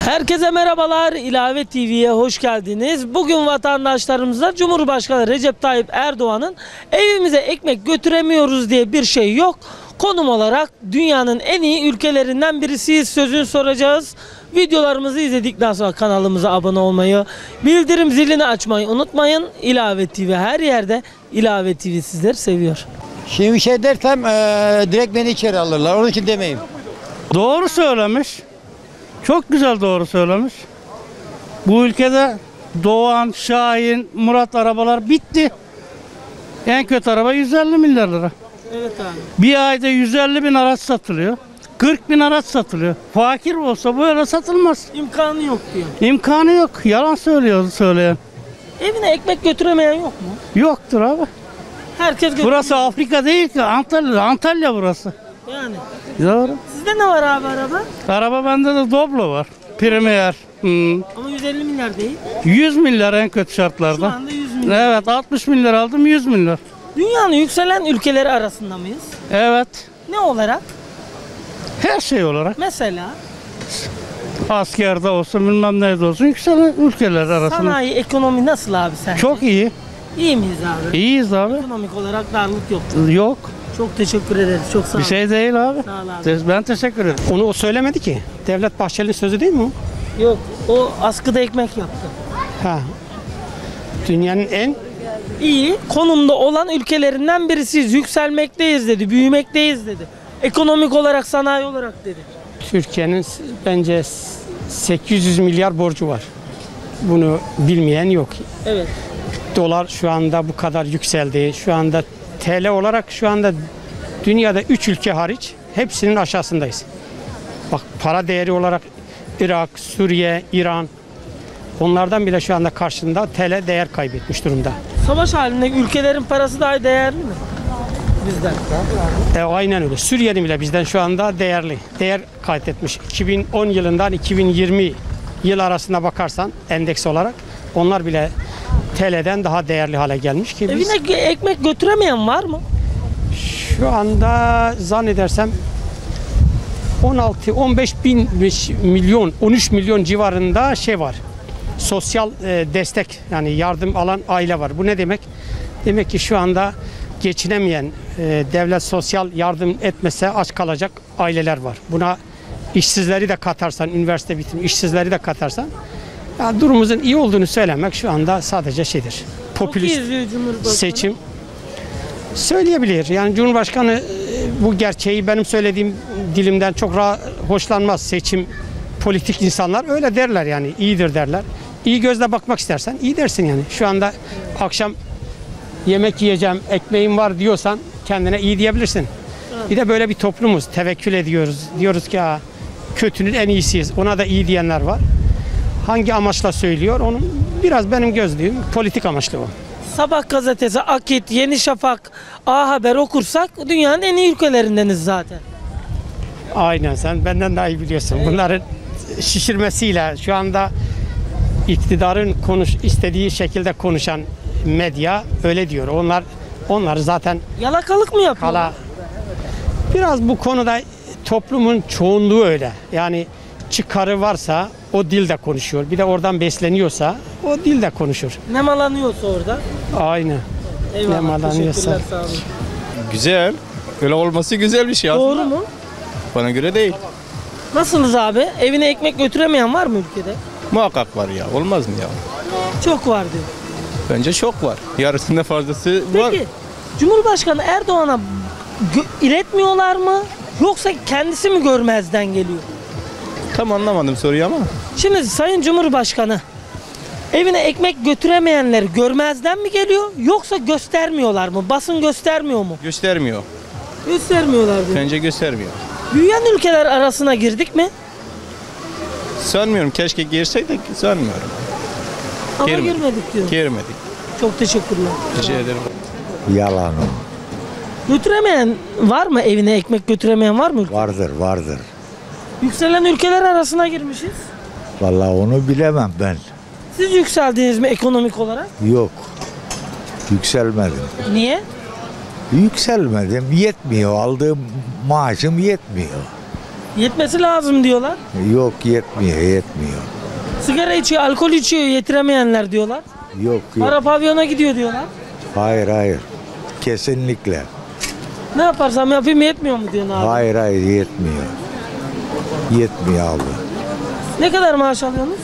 Herkese merhabalar, İlave TV'ye hoş geldiniz. Bugün vatandaşlarımıza Cumhurbaşkanı Recep Tayyip Erdoğan'ın evimize ekmek götüremiyoruz diye bir şey yok. Konum olarak dünyanın en iyi ülkelerinden birisiyiz sözünü soracağız. Videolarımızı izledikten sonra kanalımıza abone olmayı, bildirim zilini açmayı unutmayın. İlave TV her yerde. İlave TV sizleri seviyor. Şimdi bir şey dersem direkt beni içeri alırlar. Onun için demeyeyim. Doğru söylemiş. Çok güzel doğru söylemiş. Bu ülkede Doğan, Şahin, Murat arabalar bitti. En kötü araba 150 milyar lira. Evet abi. Bir ayda 150 bin araç satılıyor. 40 bin araç satılıyor. Fakir olsa böyle satılmaz. İmkanı yok diyor. İmkanı yok. Yalan söylüyor söyleyen. Evine ekmek götüremeyen yok mu? Yoktur abi. Herkes götürüyor. Burası Afrika değil ki. Antalya burası. Yani. Doğru. Sizde ne var abi araba? Araba bende de Doblo var. Premier. Ama 150 milyar değil. 100 milyar en kötü Şu şartlarda. anda 100 milyar. Evet 60 milyar aldım 100 milyar. Dünyanın yükselen ülkeleri arasında mıyız? Evet. Ne olarak? Her şey olarak. Mesela Askerde olsun bilmem neyde olsun yükselen ülkeler arasında. sanayi, ekonomi nasıl abi sence? Çok iyi. İyi miyiz abi? İyiyiz abi. Ekonomik olarak darlık yok. Yok. Çok teşekkür ederiz. Çok sağ Bir olun. şey değil abi. Sağ ol abi. Ben teşekkür ederim. Onu o söylemedi ki. Devlet Bahçeli'nin sözü değil mi o? Yok, o askıda ekmek yaptı. Ha. Dünyanın en İyi konumda olan ülkelerinden birisiyiz. Yükselmekteyiz dedi, büyümekteyiz dedi. Ekonomik olarak, sanayi olarak dedi. Türkiye'nin bence 800 milyar borcu var. Bunu bilmeyen yok. Evet. Dolar şu anda bu kadar yükseldi. Şu anda TL olarak şu anda dünyada 3 ülke hariç hepsinin aşağısındayız. Bak para değeri olarak Irak, Suriye, İran onlardan bile şu anda karşında TL değer kaybetmiş durumda. Savaş halindeki ülkelerin parası daha değerli mi? Bizden. Aynen öyle. Suriye'nin bile bizden şu anda değer kaydetmiş. 2010 yılından 2020 yıl arasında bakarsan endeks olarak onlar bile TL'den daha değerli hale gelmiş ki biz Evine ekmek götüremeyen var mı? şu anda zannedersem 15 bin milyon 13 milyon civarında şey var. Sosyal destek yani yardım alan aile var. Bu ne demek? Demek ki şu anda geçinemeyen, devlet sosyal yardım etmese aç kalacak aileler var. Buna işsizleri de katarsan, üniversite bitirmiş işsizleri de katarsan yani durumumuzun iyi olduğunu söylemek şu anda sadece şeydir. Popülist Çok izliyor Cumhurbaşkanı. seçim söyleyebilir. Yani Cumhurbaşkanı bu gerçeği benim söylediğim dilimden çok hoşlanmaz. Seçim politik insanlar öyle derler yani iyidir derler. İyi gözle bakmak istersen iyi dersin yani. Şu anda akşam yemek yiyeceğim, ekmeğim var diyorsan kendine iyi diyebilirsin. Evet. Bir de böyle bir toplumuz. Tevekkül ediyoruz. Diyoruz ki kötünün en iyisiyiz. Ona da iyi diyenler var. Hangi amaçla söylüyor? Onun biraz benim gözlüğüm politik amaçlı o. Sabah gazetesi, Akit, Yeni Şafak, A Haber okursak dünyanın en iyi ülkelerindeniz zaten. Aynen sen benden daha iyi biliyorsun. Bunların şişirmesiyle şu anda iktidarın istediği şekilde konuşan medya öyle diyor. Onlar zaten Yalakalık mı yapıyor? Biraz bu konuda toplumun çoğunluğu öyle. Yani çıkarı varsa o dilde konuşuyor. Bir de oradan besleniyorsa o dilde konuşur. Nemalanıyorsa orada. Aynen. Eyvallah. Nemalanıyorsa. Teşekkürler, sağ olun. Güzel. Öyle olması güzel bir şey aslında. Doğru mu? Bana göre değil. Nasılsınız abi? Evine ekmek götüremeyen var mı ülkede? Muhakkak var ya. Olmaz mı ya? Çok var diyor. Bence çok var. Yarısında fazlası var. Peki Cumhurbaşkanı Erdoğan'a iletmiyorlar mı? Yoksa kendisi mi görmezden geliyor? Tam anlamadım soruyu ama. Şimdi Sayın Cumhurbaşkanı evine ekmek götüremeyenleri görmezden mi geliyor? Yoksa göstermiyorlar mı? Basın göstermiyor mu? Göstermiyor. Göstermiyorlar diyor. Bence göstermiyor. Büyüyen ülkeler arasına girdik mi? Sanmıyorum. Keşke girseydik. Sanmıyorum. Ama Girmedik. girmedik diyor. Girmedik. Çok teşekkürler. Rica ederim. Yalan o. Götüremeyen var mı, evine ekmek götüremeyen var mı? Vardır. Yükselen ülkeler arasına girmişiz. Vallahi onu bilemem ben. Siz yükseldiniz mi ekonomik olarak? Yok. Yükselmedim. Niye? Yükselmedim. Yetmiyor. Aldığım maaşım yetmiyor. Yetmesi lazım diyorlar. Yok yetmiyor. Sigara içiyor, alkol içiyor, yetiremeyenler diyorlar. Yok. Para pavyona gidiyor diyorlar. Hayır. Kesinlikle. Ne yaparsam yapayım yetmiyor mu diyorsun abi? Hayır yetmiyor. Yetmiyor abi. Ne kadar maaş alıyorsunuz?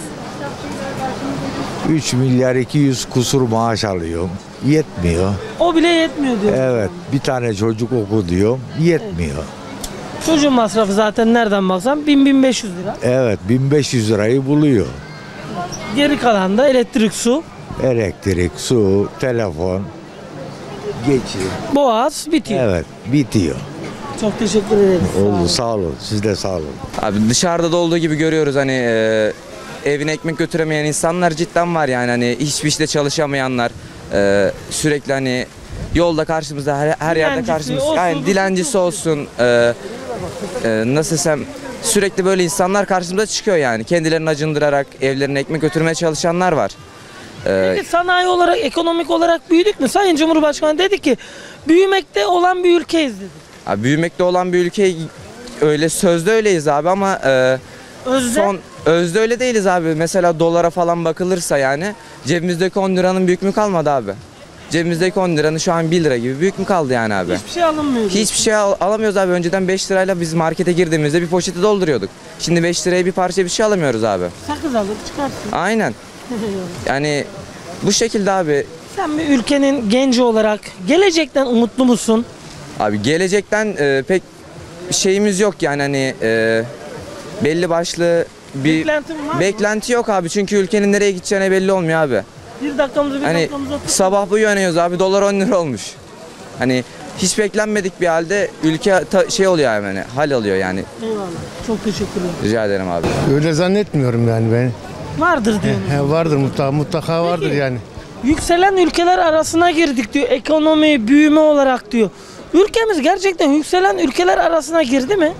3 milyar 200 kusur maaş alıyorum. Yetmiyor. O bile yetmiyor diyor. Evet, bir tane çocuk oku diyorum. Yetmiyor. Çocuğun masrafı zaten nereden baksan 1000-1500 lira. Evet, 1500 lirayı buluyor. Geri kalan da elektrik, su, Elektrik, su, telefon, geçim. boğaz bitiyor. Evet, bitiyor. Çok teşekkür ederiz. Sağ olun. Oldu, sağ olun. Siz de sağ olun. Abi dışarıda da olduğu gibi görüyoruz hani evine ekmek götüremeyen insanlar cidden var yani hani hiçbir işte çalışamayanlar sürekli hani yolda karşımızda her yerde Dilencisi karşımızda olsun, yani dilencisi olsun nasıl desem sürekli böyle insanlar karşımıza çıkıyor yani kendilerini acındırarak evlerine ekmek götürmeye çalışanlar var. Peki sanayi olarak, ekonomik olarak büyüdük mü? Sayın Cumhurbaşkanı dedi ki büyümekte olan bir ülkeyiz dedi. Abi, büyümekte olan bir ülke öyle sözde öyleyiz abi ama Özde özde öyle değiliz abi. Mesela dolara falan bakılırsa yani cebimizdeki 10 liranın büyük mü kalmadı abi? Cebimizdeki 10 liranın şu an 1 lira gibi büyük mü kaldı yani abi? hiçbir şey alınmıyor. Hiçbir şey alamıyoruz abi. Önceden 5 lirayla biz markete girdiğimizde bir poşeti dolduruyorduk. Şimdi 5 liraya bir parça bir şey alamıyoruz abi. Sakız alır çıkarsın. Aynen. Yani bu şekilde abi. Sen bir ülkenin genci olarak gelecekten umutlu musun? Abi gelecekten pek şeyimiz yok yani hani belli başlı bir Beklentin var mı? beklenti yok abi. Çünkü ülkenin nereye gideceğine belli olmuyor abi. Bir dakikamızı bir Hani dakikamızı atın. sabah bu uyanıyoruz abi dolar 10 lira olmuş. Hani hiç beklenmedik bir halde ülke şey oluyor yani hal alıyor yani. Eyvallah. Çok teşekkürler. Rica ederim abi. Öyle zannetmiyorum yani ben. Vardır diyorsunuz. Vardır mutlaka vardır Peki. yani. Yükselen ülkeler arasına girdik diyor. Ekonomi, büyüme olarak diyor. Ülkemiz gerçekten yükselen ülkeler arasına girdi mi?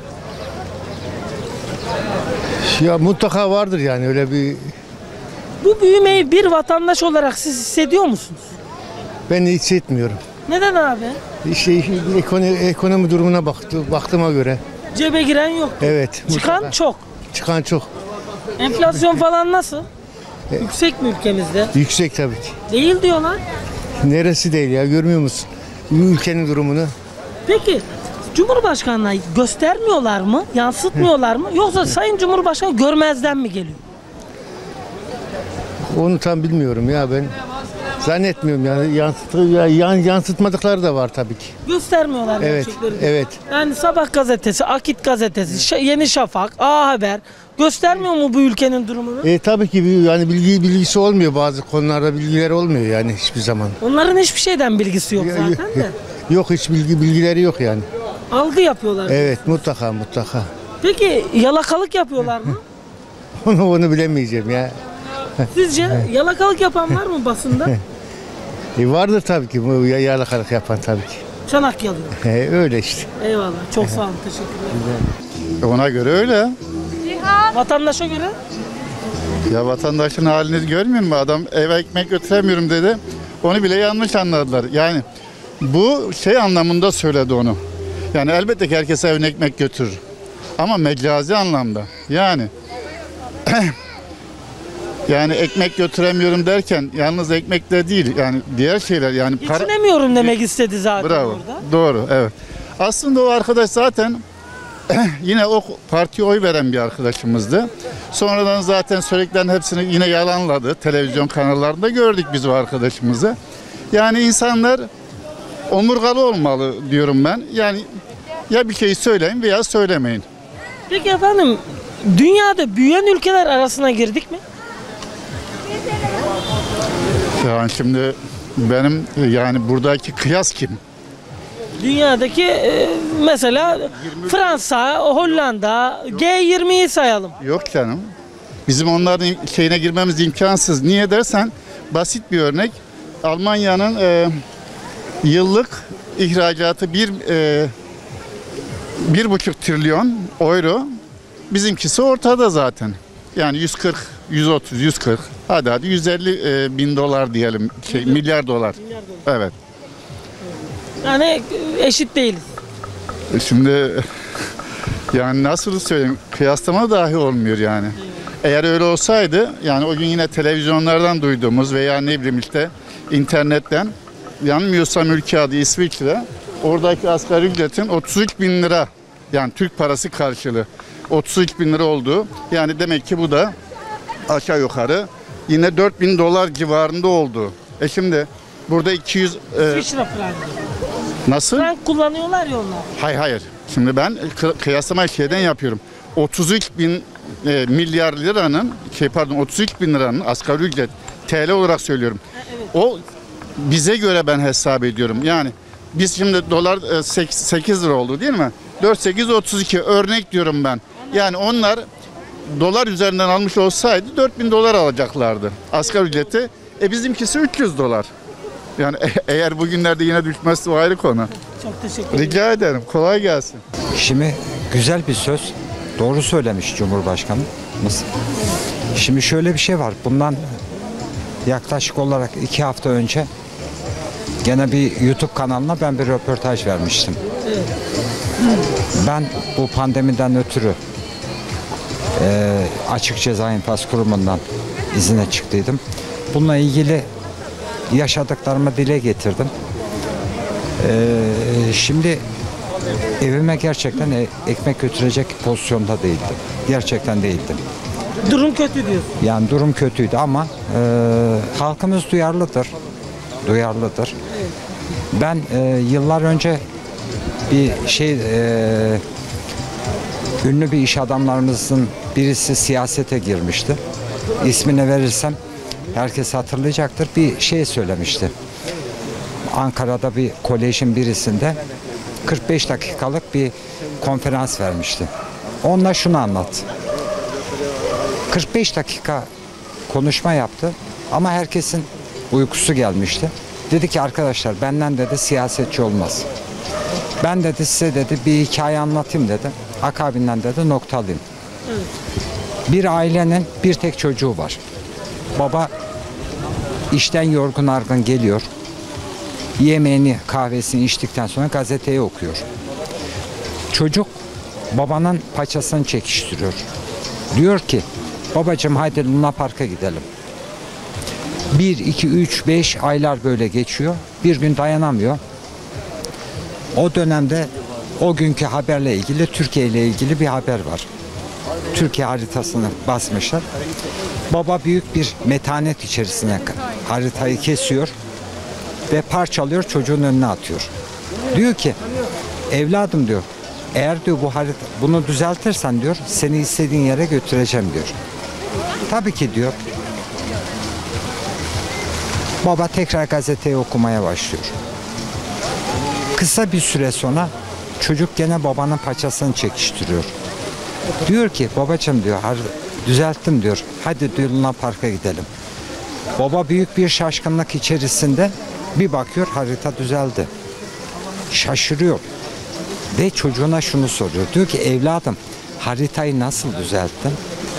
Ya mutlaka vardır yani öyle bir, Bu büyümeyi bir vatandaş olarak siz hissediyor musunuz? ben hissetmiyorum. Neden abi? İşte ekonomi durumuna baktığıma göre. Cebe giren yok. Evet. Çıkan mutlaka. çok. Çıkan çok. Enflasyon falan nasıl? Yüksek mi ülkemizde? Yüksek tabii ki. Değil diyorlar. Neresi değil ya, görmüyor musun? Ülkenin durumunu. Peki Cumhurbaşkanı'na göstermiyorlar mı? Yansıtmıyorlar mı? Yoksa Sayın Cumhurbaşkanı görmezden mi geliyor? Onu tam bilmiyorum ya ben. Zannetmiyorum yani yansıtmadıkları da var tabii ki. Göstermiyorlar Evet, gerçekleri. evet. Yani Sabah gazetesi, Akit gazetesi, Yeni Şafak, A Haber göstermiyor mu bu ülkenin durumunu? Tabii ki yani bilgisi olmuyor, bazı konularda bilgileri olmuyor yani hiçbir zaman. Onların hiçbir şeyden bilgisi yok zaten de. Yok, hiç bilgileri yok yani. Algı yapıyorlar. Evet, mutlaka. Peki yalakalık yapıyorlar mı? Onu bilemeyeceğim ya. Sizce yalakalık yapan var mı basında? Vardır tabii ki bu yalakalık yapan tabii ki. Çanakkale'de. Öyle işte. Eyvallah. Çok sağ olun. Teşekkürler. Ona göre öyle. Vatandaşa göre Ya vatandaşın halini görmüyor musun? Adam eve ekmek götüremiyorum dedi. Onu bile yanlış anladılar. Yani bu şey anlamında söyledi onu. Yani elbette ki herkes evine ekmek götürür. Ama mecazi anlamda. Yani yani ekmek götüremiyorum derken yalnız ekmekle değil yani diğer şeyler yani geçinemiyorum demek istedi zaten Bravo. orada. Doğru, evet. Aslında o arkadaş zaten yine o partiye oy veren bir arkadaşımızdı. Sonradan zaten söylediklerin hepsini yine yalanladı. Televizyon kanallarında gördük biz o arkadaşımızı. Yani insanlar omurgalı olmalı diyorum ben. Yani ya bir şey söyleyin veya söylemeyin. Peki efendim dünyada büyüyen ülkeler arasına girdik mi? Yani şimdi benim yani buradaki kıyas kim? Dünyadaki mesela Fransa, Hollanda, G20'yi sayalım. Yok canım. Bizim onların şeyine girmemiz imkansız. Niye dersen basit bir örnek. Almanya'nın yıllık ihracatı 1,5 trilyon euro. Bizimkisi ortada zaten. Yani 140, 130, 140. Hadi 150 bin dolar diyelim. Milyar dolar. Evet. Yani eşit değiliz. Şimdi Yani nasıl söyleyeyim, kıyaslama dahi olmuyor yani. Eğer öyle olsaydı, yani o gün yine televizyonlardan duyduğumuz veya ne bileyim işte internetten, yanılmıyorsam ülke adı İsviçre, oradaki asgari ücretin 33 bin lira, yani Türk parası karşılığı 33 bin lira olduğu, yani demek ki bu da aşağı yukarı yine 4 bin dolar civarında oldu. Şimdi burada 200... İsviçre frank. nasıl? Frank kullanıyorlar ya onlar. Hayır. Şimdi ben kıyaslama şeyden yapıyorum. 33 bin milyar liranın, 33 bin liranın asgari ücret TL olarak söylüyorum. O bize göre ben hesap ediyorum. Yani biz şimdi dolar 8 lira oldu değil mi? 4-8-32 örnek diyorum ben. Yani onlar dolar üzerinden almış olsaydı 4.000 dolar alacaklardı asgari ücreti. Bizimkisi 300 dolar. Yani eğer bugünlerde yine düşmezse o ayrı konu. Çok teşekkür ederim. Rica ederim. Kolay gelsin. Şimdi güzel bir söz. Doğru söylemiş Cumhurbaşkanımız. Şimdi şöyle bir şey var. Bundan yaklaşık olarak 2 hafta önce gene bir YouTube kanalına ben bir röportaj vermiştim. Ben bu pandemiden ötürü Açık Ceza İnfaz Kurumu'ndan izine çıktıydım. Bununla ilgili yaşadıklarımı dile getirdim. Şimdi evime gerçekten ekmek götürecek pozisyonda değildim. Gerçekten değildim. Durum kötü diyorsun. Yani durum kötüydü ama halkımız duyarlıdır. Duyarlıdır. Ben yıllar önce bir ünlü bir iş adamlarımızın birisi siyasete girmişti. İsmini verirsem herkes hatırlayacaktır. Bir şey söylemişti. Ankara'da bir kolejin birisinde 45 dakikalık bir konferans vermişti. Onunla şunu anlattı. 45 dakika konuşma yaptı ama herkesin uykusu gelmişti. Dedi ki arkadaşlar benden dedi siyasetçi olmaz. Ben dedi size dedi bir hikaye anlatayım dedi. Akabinden dedi noktalayayım. Bir ailenin bir tek çocuğu var. Baba işten yorgun argın geliyor. Yemeğini kahvesini içtikten sonra gazeteyi okuyor. Çocuk babanın paçasını çekiştiriyor. Diyor ki babacığım haydi Luna Park'a gidelim. 1, 2, 3, 5 aylar böyle geçiyor. Bir gün dayanamıyor. O dönemde o günkü haberle ilgili Türkiye ile ilgili bir haber var. Türkiye haritasını basmışlar. Baba büyük bir metanet içerisine haritayı kesiyor ve parçalıyor çocuğun önüne atıyor. Diyor ki evladım diyor eğer diyor bunu düzeltirsen diyor seni istediğin yere götüreceğim diyor. Tabii ki diyor. Baba tekrar gazeteyi okumaya başlıyor. Kısa bir süre sonra çocuk gene babanın paçasını çekiştiriyor. Diyor ki babacığım diyor düzelttim diyor. Hadi diyor Luna Park'a gidelim. Baba büyük bir şaşkınlık içerisinde bir bakıyor harita düzeldi. Şaşırıyor. Ve çocuğuna şunu soruyor. Diyor ki evladım haritayı nasıl düzelttin?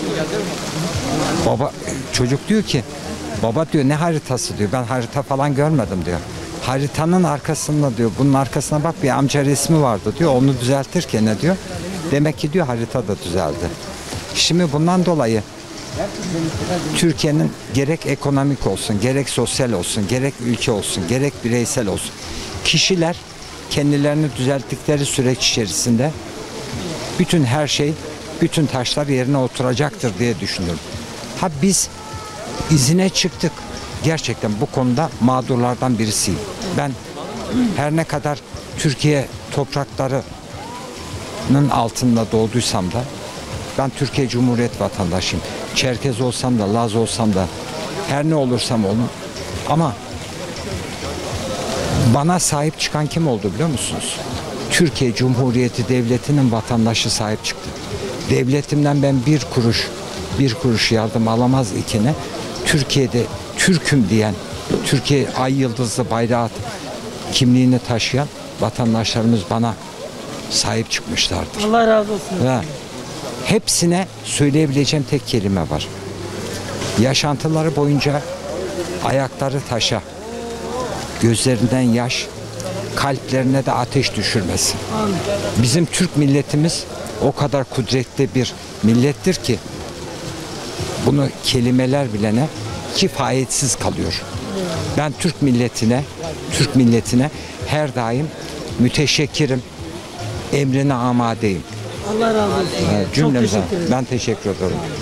Çocuk diyor ki baba diyor ne haritası diyor. Ben harita falan görmedim diyor. Haritanın arkasında diyor bunun arkasına bak bir amca resmi vardı diyor. Onu düzeltirken ne diyor? Demek ki diyor harita da düzeldi. Şimdi bundan dolayı Türkiye'nin gerek ekonomik olsun, gerek sosyal olsun, gerek ülke olsun, gerek bireysel olsun. Kişiler kendilerini düzelttikleri süreç içerisinde bütün her şey, bütün taşlar yerine oturacaktır diye düşünüyorum. Biz izine çıktık. Gerçekten bu konuda mağdurlardan birisiyim. Ben her ne kadar Türkiye topraklarının altında doğduysam da ben Türkiye Cumhuriyet vatandaşıyım. Çerkez olsam da, Laz olsam da her ne olursam olun. Ama bana sahip çıkan kim oldu biliyor musunuz? Türkiye Cumhuriyeti Devleti'nin vatandaşı sahip çıktı. Devletimden ben bir kuruş yardım alamaz ikine Türkiye'de Türk'üm diyen, Türkiye ay yıldızlı bayrağı kimliğini taşıyan vatandaşlarımız bana sahip çıkmışlardır. Allah razı olsun. Ve hepsine söyleyebileceğim tek kelime var. Yaşantıları boyunca ayakları taşa, gözlerinden yaş, kalplerine de ateş düşürmesin. Bizim Türk milletimiz o kadar kudretli bir millettir ki bunu kelimeler bilene kifayetsiz kalıyor. Ben Türk milletine her daim müteşekkirim, emrine amadeyim. Allah razı olsun. Çok Cümlemize teşekkür ederim. ben teşekkür ederim.